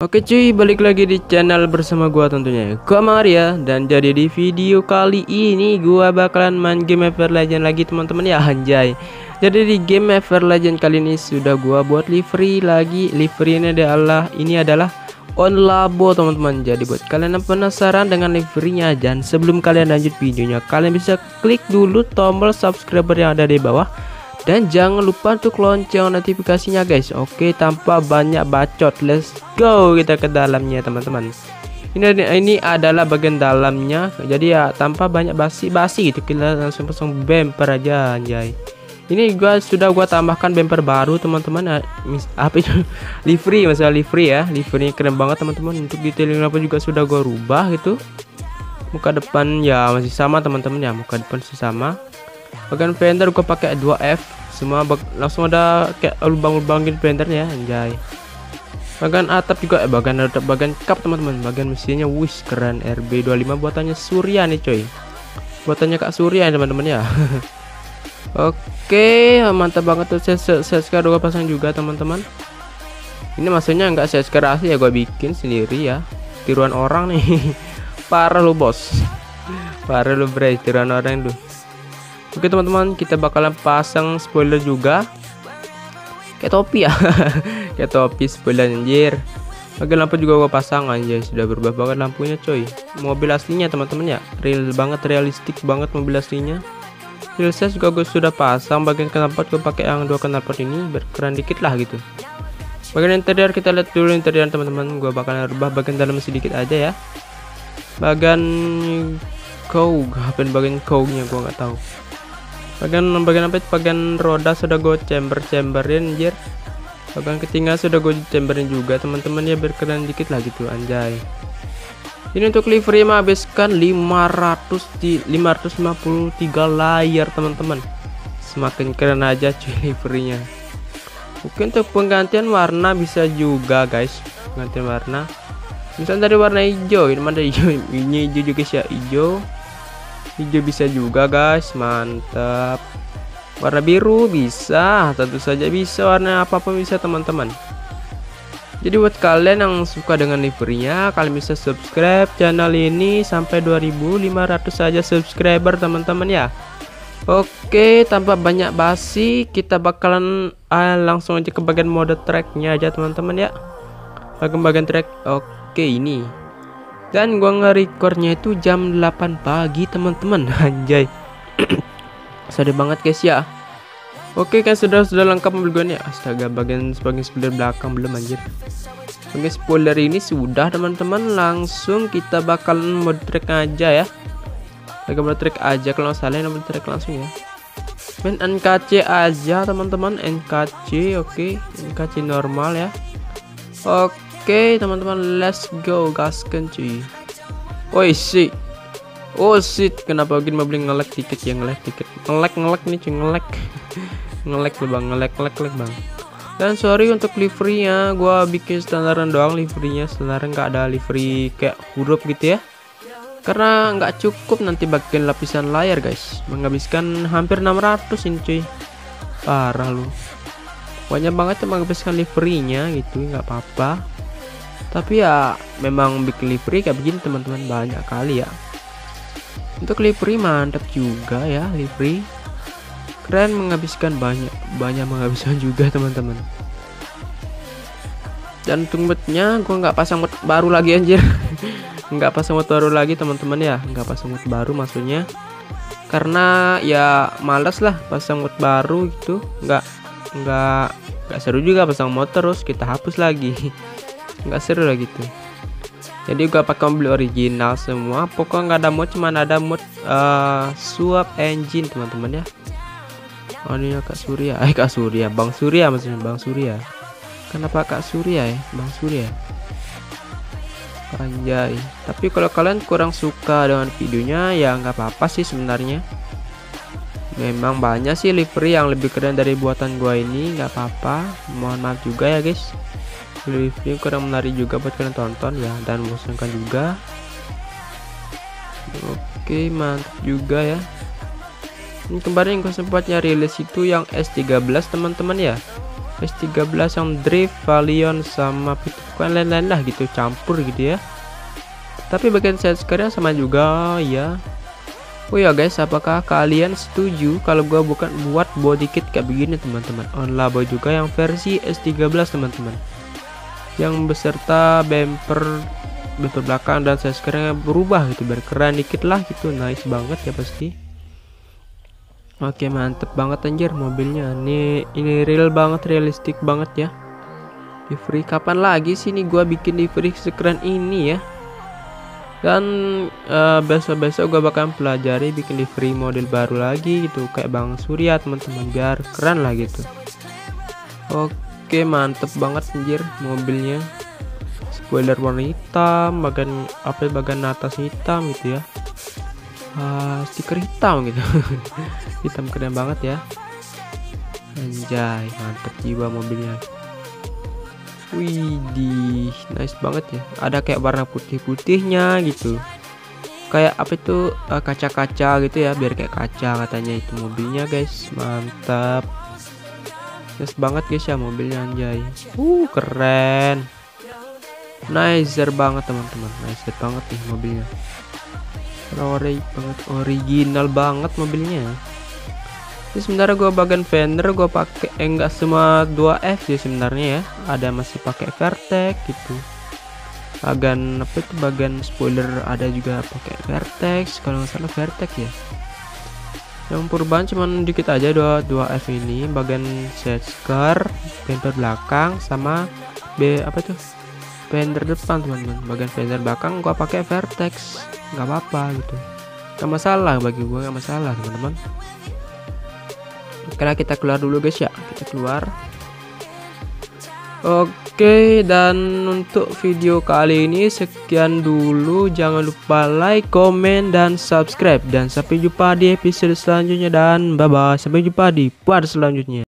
Oke cuy, balik lagi di channel bersama gua tentunya, gua Maria. Dan jadi di video kali ini gua bakalan main game Everlegend lagi teman-teman ya, anjay. Jadi di game Everlegend kali ini sudah gua buat livery lagi. Livery ini adalah on labo teman-teman. Jadi buat kalian yang penasaran dengan liverynya, dan sebelum kalian lanjut videonya, kalian bisa klik dulu tombol subscriber yang ada di bawah. Dan jangan lupa untuk lonceng notifikasinya guys. Oke, tanpa banyak bacot, let's go kita ke dalamnya teman-teman. Ini adalah bagian dalamnya. Jadi ya tanpa banyak basi-basi gitu, kita langsung pasang bumper aja anjay. Ini sudah gua tambahkan bumper baru teman-teman. Apa itu? Livery, masalah livery ya. Livery keren banget teman-teman. Untuk detailing apa juga sudah gua rubah gitu. Muka depan ya masih sama teman-teman ya, muka depan masih sama. Bagian fender gua pakai 2F. Semua langsung ada kayak lubang-lubang gitu fendernya anjay. Bagian atap juga bagian kap teman-teman. Bagian mesinnya wis keren, RB25 buatannya Surya nih coy. Buatannya Kak Surya teman-teman ya. Oke, mantap banget tuh. Seskar gua pasang juga teman-teman. Ini maksudnya enggak seskar asli ya, gua bikin sendiri ya. Tiruan orang nih. Parah lu bos. Parah lu bre, tiruan orang tuh. Oke teman-teman, kita bakalan pasang spoiler juga. Kayak topi ya. Kayak topi spoiler anjir. Bagian lampu juga gua pasang anjir. Sudah berubah banget lampunya coy. Mobil aslinya teman-teman ya. Real banget, realistik banget mobil aslinya. Real size juga gua sudah pasang. Bagian knalpot gua pakai yang 2 knalpot ini, berkeren dikit lah gitu. Bagian interior kita lihat dulu interior teman-teman. Gua bakalan rubah bagian dalam sedikit aja ya. Bagian bagian nya gua nggak tahu. Bagian apa itu, bagian roda sudah gue chamberin anjir. Bagian ketinggal sudah gue chamberin juga teman-teman ya, berkeren dikit lah gitu anjay. Ini untuk livery menghabiskan 553 layar teman-teman. Semakin keren aja cuy liverynya. Mungkin untuk penggantian warna bisa juga guys, penggantian warna. Misalnya dari warna hijau, ini mana hijau, ini hijau juga sih ya, hijau bisa juga guys, mantap. Warna biru bisa, tentu saja bisa, warna apapun bisa teman-teman. Jadi buat kalian yang suka dengan liverynya, kalian bisa subscribe channel ini sampai 2500 saja subscriber teman-teman ya. Oke, tanpa banyak basi, kita bakalan langsung aja ke bagian mode tracknya aja teman-teman ya. Bagian track. Oke, ini dan gua nge-recordnya itu jam 8 pagi teman-teman anjay. Sedih banget guys ya. Oke kan sudah lengkap mobil gua nih. Astaga, bagian spoiler belakang belum anjir. Bagian spoiler ini sudah teman-teman. Langsung kita bakalan mode track aja ya. Lagi mode track aja, kalau salah mode track langsung ya. Main NKC aja teman-teman, NKC. Oke, NKC normal ya. Oke teman-teman, let's go gaskan cuy. Oh shit, kenapa gini mau beli ngelek tiket ya, ngelek nih cuy, ngelek bang. Dan sorry untuk liverynya, gua bikin standaran doang liverynya, standaran nggak ada livery kayak huruf gitu ya, karena nggak cukup nanti bagian lapisan layar guys, menghabiskan hampir 600 ini cuy, parah lu. Banyak banget yang menghabiskan liverynya gitu, nggak apa-apa. Tapi ya memang bikin livery kayak begini teman-teman banyak kali ya. Untuk livery mantap juga ya, livery keren, menghabiskan banyak menghabiskan juga teman-teman. Dan untuk modnya gua nggak pasang mod baru lagi anjir. Nggak pasang mod baru lagi teman-teman ya, nggak pasang mod baru maksudnya, karena ya males lah pasang mod baru gitu. Nggak seru juga pasang mod terus kita hapus lagi. Nggak seru lah gitu. Jadi gua pakai mobil original semua, pokoknya nggak ada mod, cuman ada mod swap engine teman-teman ya. Oh ini Kak Surya, Kak Surya, Bang Surya maksudnya, Bang Surya. Kenapa Kak Surya ya, Bang Surya anjay. Tapi kalau kalian kurang suka dengan videonya ya nggak apa-apa sih sebenarnya. Memang banyak sih livery yang lebih keren dari buatan gua ini, nggak apa-apa, mohon maaf juga ya guys. Livery kurang menarik juga buat kalian tonton ya, dan membosankan juga. Oke, mantap juga ya. Ini kemarin gue sempat nyari list itu yang S13 teman-teman ya. S13 yang drift, Valion sama bukan lain-lain lah gitu, campur gitu ya. Tapi bagian side skirt sama juga ya. Oh ya guys, apakah kalian setuju kalau gua bukan buat body kit kayak begini teman-teman? On labo juga yang versi S13 teman-teman. Yang beserta bumper belakang dan side skirtnya berubah gitu, biar keren dikit lah gitu. Nice banget ya pasti. Oke, mantep banget anjir mobilnya. Ini real banget, realistik banget ya. Di free kapan lagi sih nih gua bikin di free sekeren ini ya. Dan besok-besok gue bakal pelajari bikin livery model baru lagi gitu, kayak Bang Surya teman-teman, biar keren lah gitu. Oke, mantep banget anjir mobilnya. Spoiler warna hitam, bagian atas hitam gitu ya. Stiker hitam gitu. Hitam keren banget ya. Anjay, mantep jiwa mobilnya. Widih, nice banget ya. Ada kayak warna putih-putihnya gitu. Kayak apa itu, kaca-kaca gitu ya, biar kayak kaca katanya itu mobilnya guys. Mantap. Nice banget guys ya mobilnya anjay. Keren. Nicer banget teman-teman. Nicer banget nih mobilnya. Original banget mobilnya. Ini sebenarnya gua bagian fender gua pakai enggak semua 2F sih sebenarnya ya, ada masih pakai Vertex gitu. Bagian apa itu, bagian spoiler ada juga pakai Vertex, kalau nggak salah Vertex ya. Yang perubahan cuman dikit aja, 2F ini bagian side skirt, bumper belakang sama apa tuh, fender depan teman-teman. Bagian fender belakang gua pakai Vertex, nggak apa-apa gitu, nggak masalah bagi gua, nggak masalah teman-teman. Karena kita keluar dulu guys ya, kita keluar. Oke, dan untuk video kali ini sekian dulu. Jangan lupa like, komen, dan subscribe. Dan sampai jumpa di episode selanjutnya, dan bye bye. Sampai jumpa di part selanjutnya.